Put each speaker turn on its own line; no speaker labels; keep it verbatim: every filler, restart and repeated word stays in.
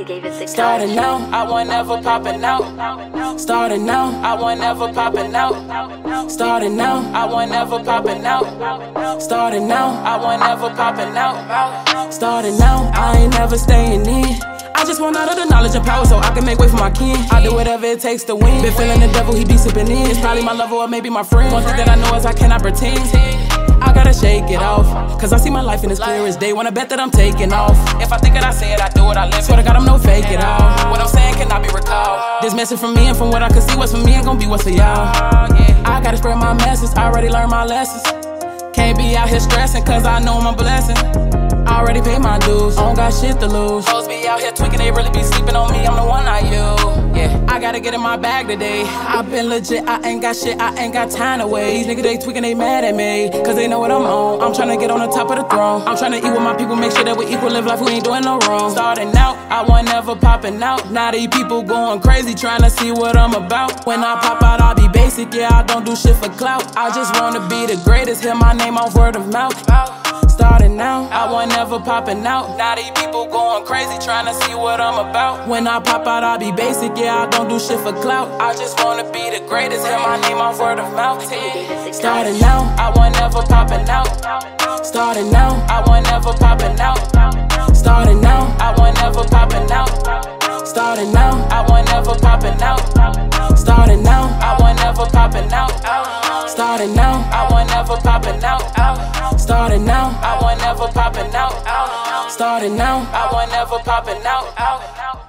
gave it the
Starting now, I wasn't ever popping out. Starting now, I wasn't ever popping out. Starting now, I wasn't ever popping out. Starting now, I wasn't ever popping out. Starting now, I ain't never staying in. I just want out of the knowledge and power so I can make way for my kin. I do whatever it takes to win. Been feeling the devil, he be sipping in. It's probably my lover or maybe my friend. One thing that I know is I cannot pretend. I gotta shake it off, cause I see my life in as clear as day. Wanna bet that I'm taking off. If I think it, I say it, I do it, I live. Swear to God, I'm no fake it all. What I'm saying cannot be recalled. This message from me and from what I can see, what's for me ain't gonna be what's for y'all. I gotta spread my message, I already learned my lessons. Can't be out here stressing, cause I know I'm a blessing. I already paid my dues, I don't got shit to lose. Hoes be out here tweaking, they really be sleeping on me, I'm the one I use. Yeah, I gotta get in my bag today. I been legit, I ain't got shit, I ain't got time to wait. These niggas, they tweaking, they mad at me, cause they know what I'm on. I'm tryna get on the top of the throne. I'm tryna eat with my people, make sure that we equal, live life, we ain't doing no wrong. Starting out, I wasn't ever popping out. Now these people going crazy, tryna see what I'm about. When I pop out, I be basic, yeah, I don't do shit for clout. I just wanna be the greatest, hear my name off word of mouth. Starting now, I wasn't ever popping out. Now these people going crazy, tryna see what I'm about. When I pop out, I be basic, yeah, I don't do shit for clout. I just wanna be the greatest, hear my name off word of mouth. Starting now, I wasn't ever popping out. Starting now, I wasn't ever popping out. Starting now, I wasn't ever popping out. Starting now, I wasn't ever popping out. Starting now, I wasn't ever popping out. Starting now, I wasn't ever popping out. Starting now, I wasn't ever popping out. Starting now, I wasn't ever popping out.